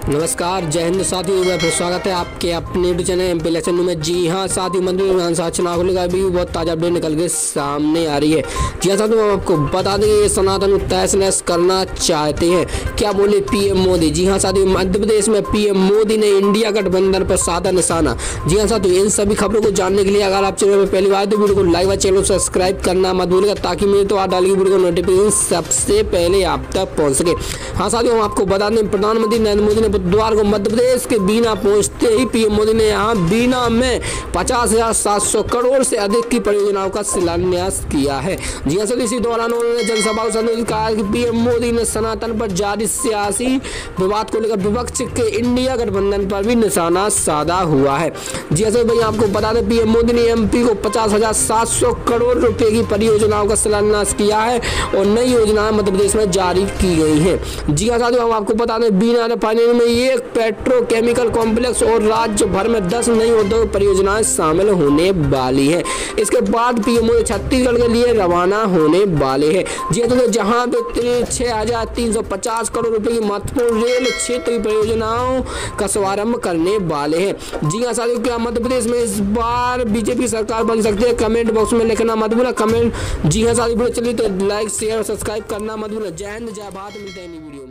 नमस्कार, जय हिंद साथियों। मैं फिर स्वागत है आपके अपने यूट्यूब चैनल एमपी इलेक्शन में। जी हाँ साथियों, मंत्री विधानसभा चुनाव को लेकर भी बहुत ताज़ा अपडेट निकल के सामने आ रही है। जी हाँ साथियों, हम आपको बता दें ये सनातन तहस नहस करना चाहते हैं, क्या बोले पीएम मोदी। जी हाँ साथियों, मध्य प्रदेश में पीएम मोदी ने इंडिया गठबंधन पर साधा निशाना। जी हाँ साथियों, इन सभी खबरों को जानने के लिए अगर आप चैनल में पहली बार तो वीडियो को लाइक व चैनल को सब्सक्राइब करना मत भूलिएगा, ताकि मेरे तो आप डाली वीडियो को नोटिफिकेशन सबसे पहले आप तक पहुँच सके। हाँ साथियों, हम आपको बता दें प्रधानमंत्री नरेंद्र मोदी ने बुधवार को मध्य प्रदेश के बीना पहुंचते ही पीएम मोदी ने यहां बीना में 50,700 करोड़ से अधिक की परियोजनाओं का शिलान्यास किया है। जी हां, इसी दौरान उन्होंने जनसभा को संबोधित कहा कि पीएम मोदी ने सनातन पर जारी सियासी विवाद को लेकर विपक्ष के इंडिया गठबंधन पर भी निशाना साधा हुआ है। जी हां भैया, आपको बता दें पीएम मोदी ने एमपी को 50,700 करोड़ रुपए की परियोजनाओं का शिलान्यास किया है और नई योजनाएं मध्य प्रदेश में जारी की गई है। जी हां साथियों, हम आपको बता दें बीना रिफाइनरी में एक पेट्रोकेमिकल कॉम्प्लेक्स और राज्य भर में 10 नई उद्योग परियोजनाएं शामिल होने वाली है। इसके बाद पीएम मोदी छत्तीसगढ़ के लिए रवाना होने वाले हैं। जी तो जहां पे 6,350 करोड़ रुपए की महत्वपूर्ण रेल क्षेत्र की परियोजनाओं का शुभारंभ करने वाले हैं। जी हाँ साथियों, क्या मध्य प्रदेश में इस बार बीजेपी सरकार बन सकती है? कमेंट बॉक्स में लिखना मत भूलना कमेंट। जी हाँ साथियों, चलिए तो लाइक शेयर और सब्सक्राइब करना मत भूलना। जय हिंद, जय भारत। मिलते हैं नई वीडियो में।